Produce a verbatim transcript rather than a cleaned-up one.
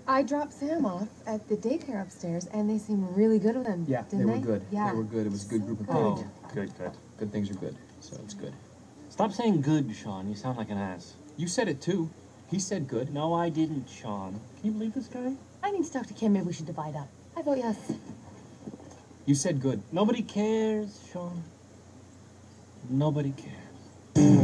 I dropped Sam off at the daycare upstairs, and they seem really good with him. Yeah, didn't they they? were good. Yeah. They were good. It was a good So group of good. kids. Oh, good, good. Good things are good, so it's good. Stop saying good, Sean. You sound like an ass. You said it too. He said good. No, I didn't, Sean. Can you believe this guy? I need to talk to Kim. Maybe we should divide up. I vote yes. You said good. Nobody cares, Sean. Nobody cares.